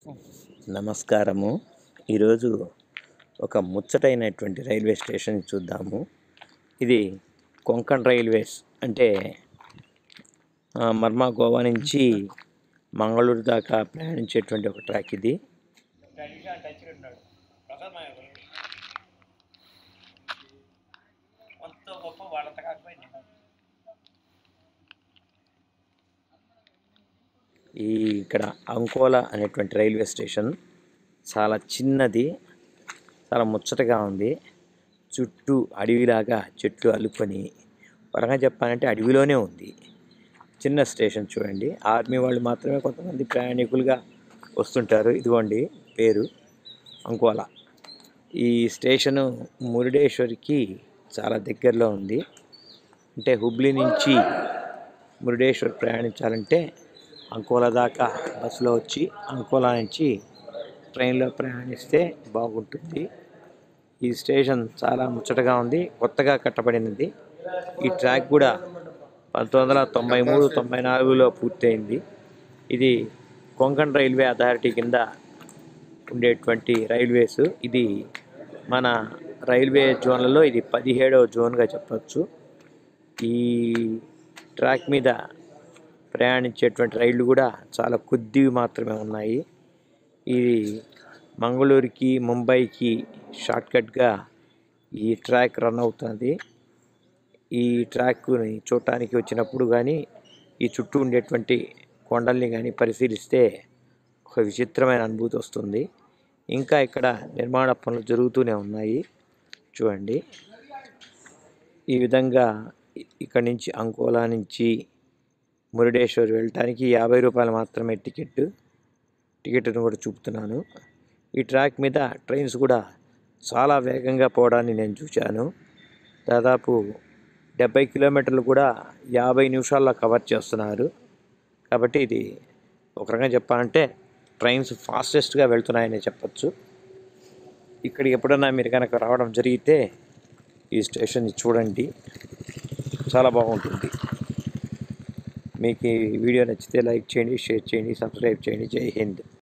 నమస్కారము. ఈరోజు ఒక ముచ్చటైనటువంటి రైల్వే స్టేషన్ చూద్దాము. ఇది కొంకణ్ రైల్వేస్ అంటే మర్మా గోవా నుంచి మంగళూరు దాకా ప్రయాణించేటువంటి ఒక ట్రాక్ ఇది. ఇక్కడ అంకోలా అనేటువంటి రైల్వే స్టేషన్ చాలా చిన్నది, చాలా ముచ్చటగా ఉంది. చుట్టూ అడవిలాగా చెట్లు అల్లుకొని, పరంగా చెప్పాలంటే అడవిలోనే ఉంది. చిన్న స్టేషన్ చూడండి. ఆర్మీ వాళ్ళు మాత్రమే కొంతమంది ప్రయాణికులుగా వస్తుంటారు. ఇదిగోండి పేరు అంకోలా. ఈ స్టేషను మురుడేశ్వర్కి చాలా దగ్గరలో ఉంది. అంటే హుబ్లీ నుంచి మురుడేశ్వర్ ప్రయాణించాలంటే అంకోలా దాకా బస్సులో వచ్చి అంకోలా నుంచి ట్రైన్లో ప్రయాణిస్తే బాగుంటుంది. ఈ స్టేషన్ చాలా ముచ్చటగా ఉంది, కొత్తగా కట్టబడినది. ఈ ట్రాక్ కూడా 1993-94లో పూర్తయింది. ఇది కొంకణ్ రైల్వే అథారిటీ కింద ఉండేటువంటి రైల్వేస్. ఇది మన రైల్వే జోన్లలో ఇది 17వ జోన్గా చెప్పచ్చు. ఈ ట్రాక్ మీద ప్రయాణించేటువంటి రైళ్లు కూడా చాలా కొద్దివి మాత్రమే ఉన్నాయి. ఇది మంగళూరుకి, ముంబైకి షార్ట్కట్గా ఈ ట్రాక్ రన్ అవుతుంది. ఈ ట్రాక్ని చూడటానికి వచ్చినప్పుడు కానీ, ఈ చుట్టూ ఉండేటువంటి కొండల్ని కానీ పరిశీలిస్తే ఒక విచిత్రమైన అనుభూతి వస్తుంది. ఇంకా ఇక్కడ నిర్మాణ పనులు జరుగుతూనే ఉన్నాయి. చూడండి, ఈ విధంగా ఇక్కడి నుంచి అంకోలా నుంచి మురుడేశ్వర్ వెళ్ళటానికి 50 రూపాయలు మాత్రమే టికెట్ను కూడా చూపుతున్నాను. ఈ ట్రాక్ మీద ట్రైన్స్ కూడా చాలా వేగంగా పోవడాన్ని నేను చూశాను. దాదాపు 70 కిలోమీటర్లు కూడా 50 నిమిషాల్లో కవర్ చేస్తున్నారు. కాబట్టి ఇది ఒక రకంగా చెప్పాలంటే ట్రైన్స్ ఫాస్టెస్ట్గా వెళ్తున్నాయని చెప్పచ్చు. ఇక్కడికి ఎప్పుడన్నా మీరు కనుక రావడం జరిగితే ఈ స్టేషన్ని చూడండి, చాలా బాగుంటుంది. మీకు ఈ వీడియో నచ్చితే లైక్ చేయండి, షేర్ చేయండి, సబ్స్క్రైబ్ చేయండి. జై హింద్.